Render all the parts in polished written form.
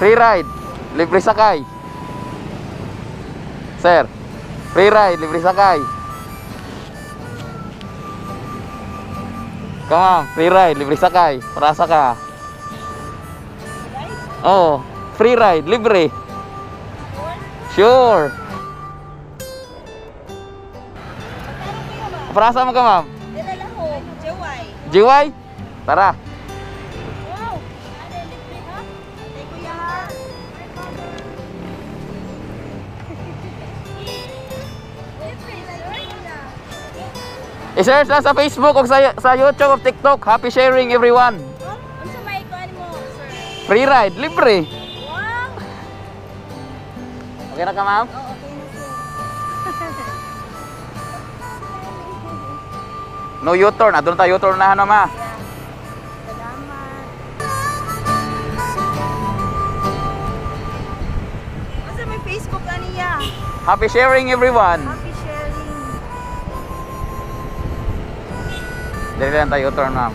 Free ride, libre sakay. Sir, free ride, libre sakay. Come on, free ride, libre sakay. Parasa ka. Oh, free ride, libre. Sure. Parasa mo ka, ma'am? Dala Lahug, Jiway. Jiway? Tara. Wow. Ano, libre ha? Ay, kuya ha? I-search lang sa Facebook o sa YouTube o TikTok. Happy sharing everyone. Ano sa may kuhan mo, sir? Free ride, libre. Wow. Okay na ka, ma'am? Oo, okay na sir. No U-turn. Doon tayo U-turn na ano, ma. Salamat. Ano sa may Facebook aniya? Happy sharing everyone. Happy sharing. Dali lang tayo U-turn, ma'am.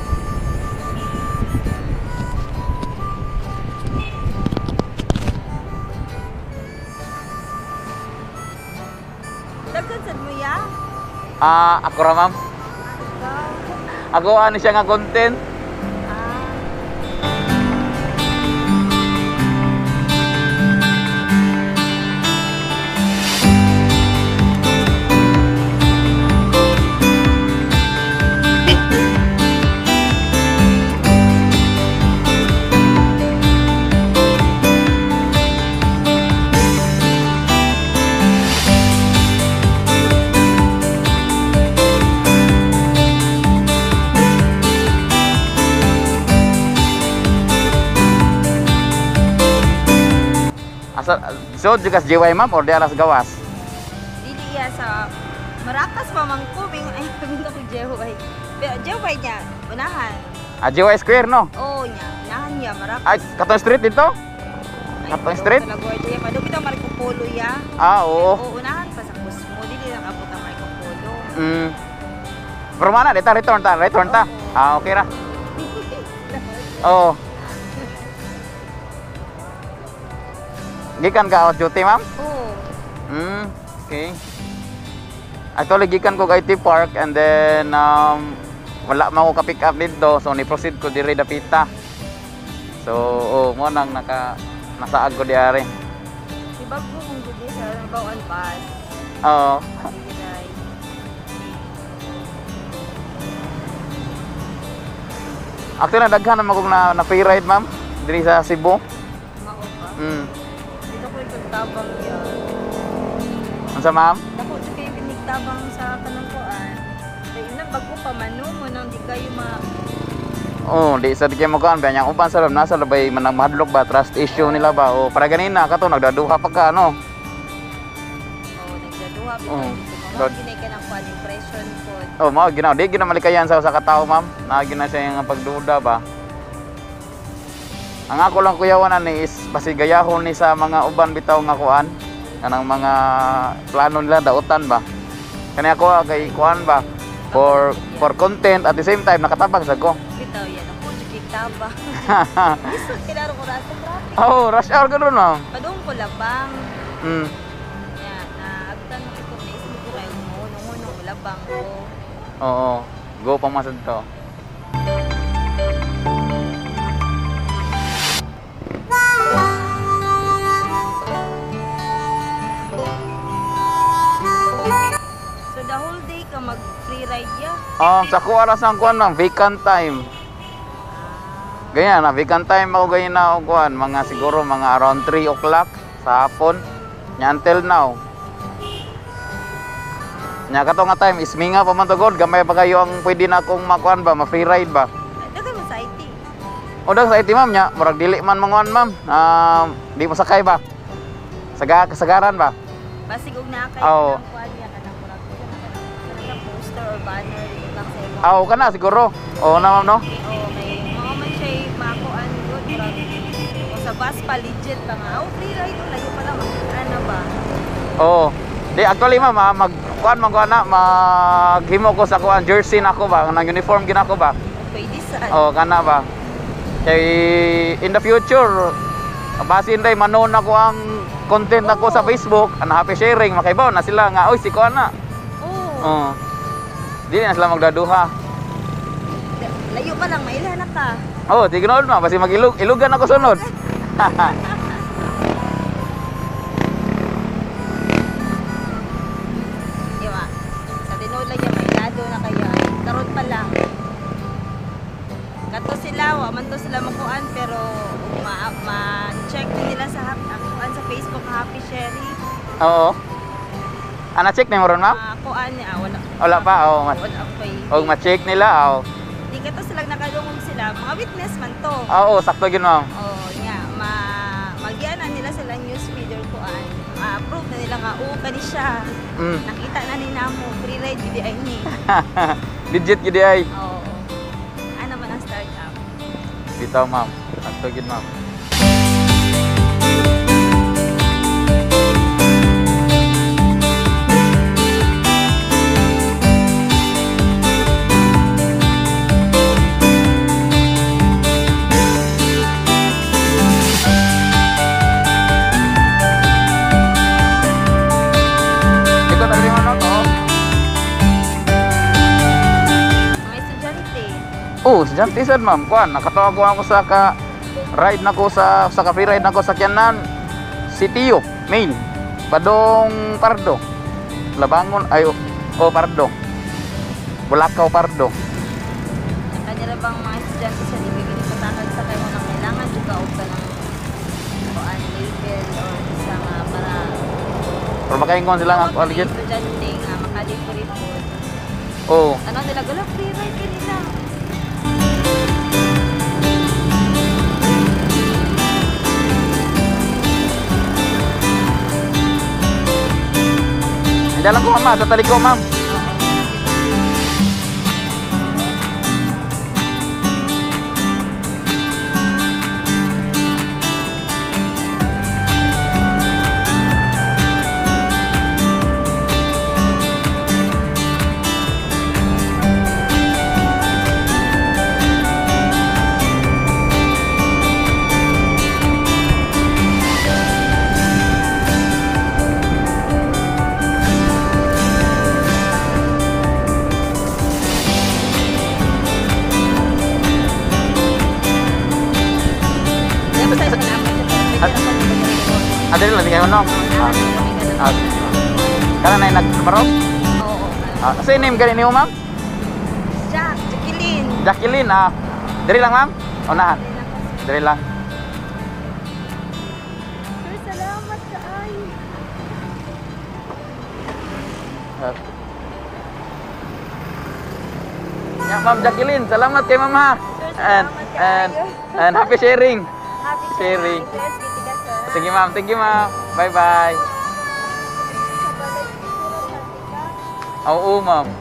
Dagkan sad mo ya? Ako ra, ma'am. Ako ano siya nga content. So, juga jiway, ma'am, or di alas gawas? Dili iya sa Marakas pa man ko bing ay paminta ko Jiway. Jiway niya, unahan. Jiway Square, no? Oo niya, unahan niya Marakas. Ay, Katong Street dito? Katong Street? Talagoy niya, padung kita Marco Polo ya. Oo. Oo, unahan pa sa Kusmo, dili lang abot ang Marco Polo. Pero mana, dito return ta. Okay ra. Oo. Gikan ka out duty, ma'am? Oo. Okay. Actually, gikan ko kay IT Park and then wala man ko ka-pick up dito, so ni-proceed ko diri dapita. So, mo nang nasaag ko diari. Si Bagbo kung dili sa Bawon Pass. Oo. Actually, daghan naman kong na free ride, ma'am, diri sa Cebu. Mao ba? Dito ko tabang yan. Ano sa, ma'am? Ako di kayo binigtabang sa kanangkuan. Dahil na bago pa manumo nang di kayo Di sa di kayo makuhaan. Biyang upan sa loob, nasa labay manang mahadlok ba? Trust issue nila ba? O para ganina ka to, nagdaduha pa ka, ano? Nagdaduha. Mga ginay ka ng kuan, impression po. Mga ginaw. Di ginamalikayan sa katao, ma'am. Nagina siya yung pagduda ba? Ang ako lang kuyawanan ni is pasigayahon ni sa mga uban bitaw nga kuan. Kanang mga plano nila dautan ba. Kani ako kay kuan ba for content at the same time nakatabang sa ko. Bitaw yan ako tabang. Gusto kilaro ko ra sa traffic. Rush hour ganoon, ma'am. Padung ko labang. Ya, na agtan mo ko na isip ko kayo mo nung labang ko. Oo. Go pa masad to. The whole day ka mag-free ride ya? Sa kuwara sa kuan, ma'am, vacant time. Ganyan na, vacant time ako ganyan na ako kuan, mga siguro mga around 3 o'clock sa hapon. Nya until now. Nya kato nga time is minga pa man to god, gamay pa kayo ang pwede na akong makuan ba, ma-free ride ba. Dagan mo sa IT. Dag sa IT, ma'am, nya murag dili man manguan, ma'am. Di mo sakay ba? Kasagaran ba? Basig og na kay Oo. kuan ya kanang murag poster or banner dito lang sa imo. Kana siguro. Na, ma'am, no? Okay. Mga man siya makuan good murag o sa bus pa legit pa nga. Free ride layo pala ano ba? Di actually, ma'am, maghimo ko sa kuan jersey nako ba, nang uniform ginako ba. Pwede sa Kana ba. Kay in the future Basin day manon ako ang content ako sa Facebook, ang happy sharing, makaibaw na sila nga, oy si ko ana. Oo. Dili na sila magdaduha. Layo pa lang, mailhan na ka. Oh, tignood na, basi ilugan ako sunod. Diba? Sa tinood lang yan, mailado na kaya. Karon pa lang. Kato sila, man to sila makuan, pero ma-check din nila sa kuan sa Facebook happy sharing. Oo. Ana check ni mo ron, ma'am? Kuan niya, wala. Wala pa, oh. Wala pa eh. Og ma-check nila, oh. Di kato sila nakalungog sila, mga witness man to. Oo, sakto gyud, ma'am. Oh, nga, magianan nila sila news feeder kuan. Ma-approve na nila nga, kani siya. Nakita na ni namo, free ride gid ay ni. Legit gyud ay. Oo. Ano man ang startup? Bitaw, ma'am. Sakto gyud, ma'am. Oh, estudyante sad, ma'am. Kuan, nakatawa ko ako sa ride nako sa ka-free ride nako sa Kianan. Sitio, main. Badong Pardo. Labangon ayo. Oh, Pardo. Bulacau Pardo. Kanya bang mga estudyante sa ibigay ni patakal sa kayo nang kailangan juga og kanang kuan label or isa nga para Pero makaingon sila nga kuan legit. Estudyante nga makalipod. Oh. Ano nila gala free ride kanila. Dalam ko, mama, sa tali ko, ma'am. Ada lang kayo no. Kana nay nagbarok? Oo. Sa name gani niyo, ma'am? Jacqueline. Jacqueline, diri lang, ma'am. Unahan. Diri lang. Sir, salamat kay. Ya, ma'am Jacqueline, salamat kay ma'am ha. And happy sharing. Happy Sharing. Sir, Sige ma'am, thank you ma'am. Bye bye. Oo ma'am.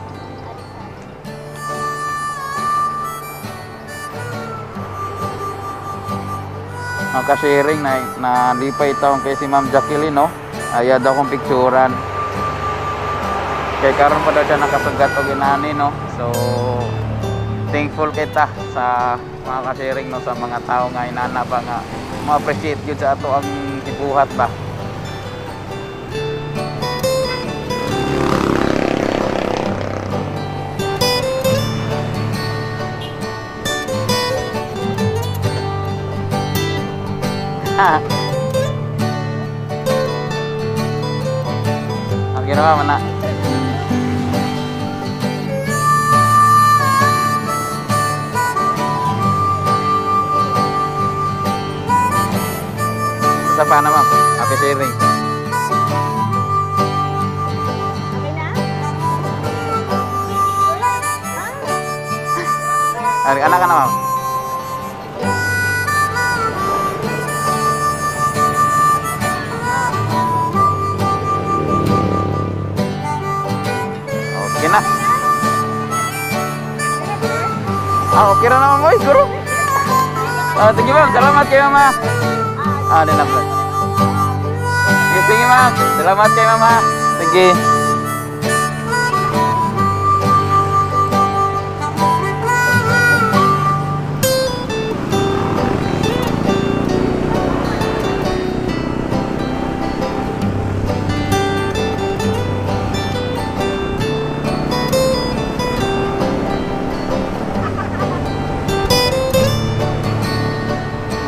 Ka-sharing na lipay taong kay si Ma'am Jacqueline, no? Ayaw daw kong picturean. Kaya karon pa daw siya nakasagat o ginani, no? So, thankful kita sa mga ka-sharing, no? Sa mga tao nga inana ba nga ma-appreciate yun sa ato ang ibuhat ba. Ang ginawa mo na. Sa pa na, ma'am. Happy sharing. Okay na? Anak ka na, ma'am. Okay na. Okay na naman, boy. Siguro. Sige, ma'am. Salamat kayo, ma'am. Din na, ma'am. Sige, ma'am. Salamat kayo, ma'am, ha. Sige.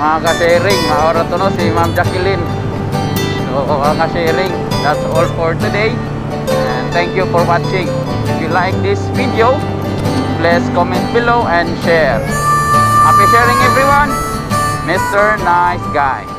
mga ka-sharing. Maoras to no si Ma'am Jacqueline. So mga sharing, that's all for today. And thank you for watching. If you like this video, please comment below and share. Happy sharing everyone. Mr. Nice Guy.